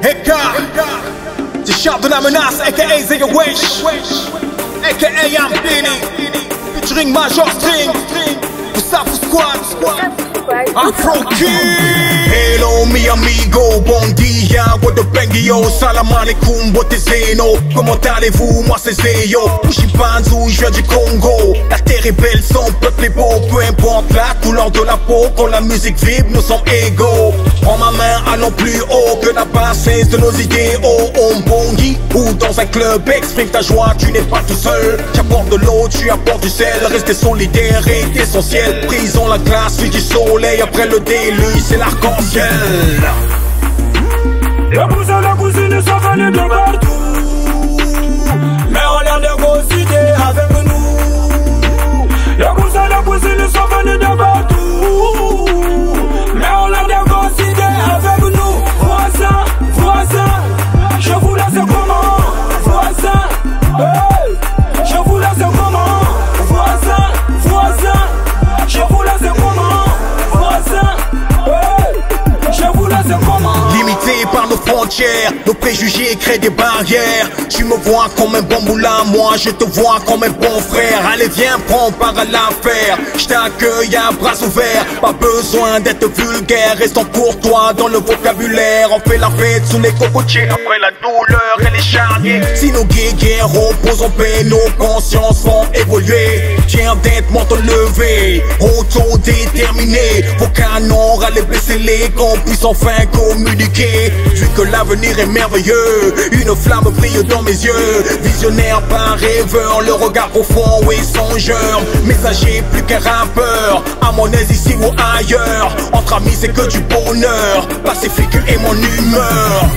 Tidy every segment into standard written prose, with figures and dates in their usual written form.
Eka, c'est Charles de la menace, aka Zega Wesh, aka Ambini, featuring Major String, Poussafu Squad, Afro King. Hello mi amigo, bon dia, what the bangio, salam alaikum, what is zeno, comment allez-vous, moi c'est Zeyo, Ushibanzu, je viens du Congo, la terre est belle, son peuple est beau, peu importe la couleur de la peau, quand la musique vibre, nous sommes égaux. Prends ma main, allons plus haut que la bassesse de nos idéaux. On bondit ou dans un club, exprime ta joie, tu n'es pas tout seul. Tu apportes de l'eau, tu apportes du sel, rester solidaire est essentiel. Brisons la glace, fuis du soleil, après le déluge, c'est l'arc-en-ciel. Les cousins, la cousine sont venus de partout, mais on a des grosses idées avec nous. Les cousins, la cousine sont venus de partout, mais on a des grosses idées avec nous. Voisin, voisin, je vous laisse comment? Voisin, hey, je vous laisse comment? Voisin, voisin, je vous laisse comment? Voisin, hey, je vous laisse comment? Limité par nos frontières, nos préjugés créent des barrières. Tu me vois comme un bon moulin, moi je te vois comme un bon frère. Allez viens, prends part à l'affaire, je t'accueille à bras ouverts. Pas besoin d'être vulgaire, restons courtois dans le vocabulaire. On fait la fête sous les cocotiers, après la douleur et les charniers. Si nos guerriers reposent en paix, nos consciences vont évoluer. Tiens d'être menton levé, autodéterminé. Vos canons râlez, blessez-les, qu'on puisse enfin communiquer. Vu que l'avenir est merveilleux, une flamme brille dans mes yeux. Visionnaire par rêveur, le regard profond et songeur. Messager plus qu'un rappeur, à mon aise ici ou ailleurs. Entre amis c'est que du bonheur, pacifique est mon humeur.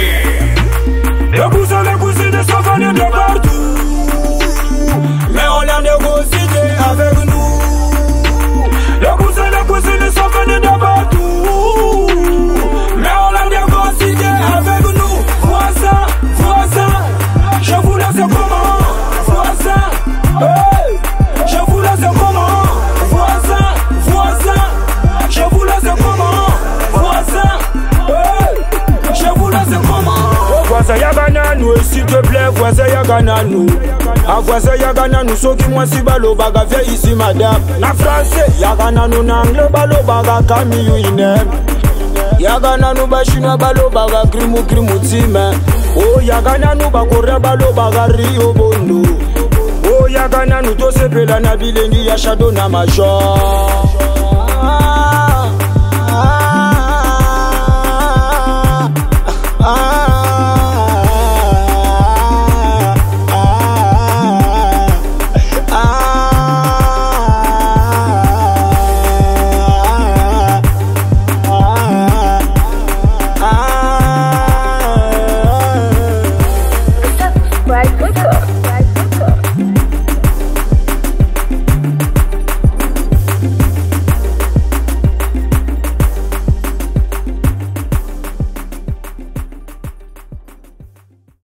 Yeah. Les cousins, les cousines sont venus de partout, mais on a des grosses idées avec nous. Les cousins, les cousines sont venus de partout, mais on a des grosses idées avec nous. Voisin, voisin, je vous laisse comment? Voisin, hey, je vous laisse comment? Voisin, voisin, je vous laisse comment? Voisin, hey, je vous laisse comment? Voisin yagana nous, s'il te plaît, voisin yagana nous. A voisin yagana nous, so qui moi si balo baga viens ici madame. Na français yagana nous, na anglais balo baga kamiyu inem. Yagana nous ba chinois balo baga krimu krimu time. Oh yagana nous ba korea balo baga rio bondo. Oh yagana nous to sepela na bilengi ya shadow na major.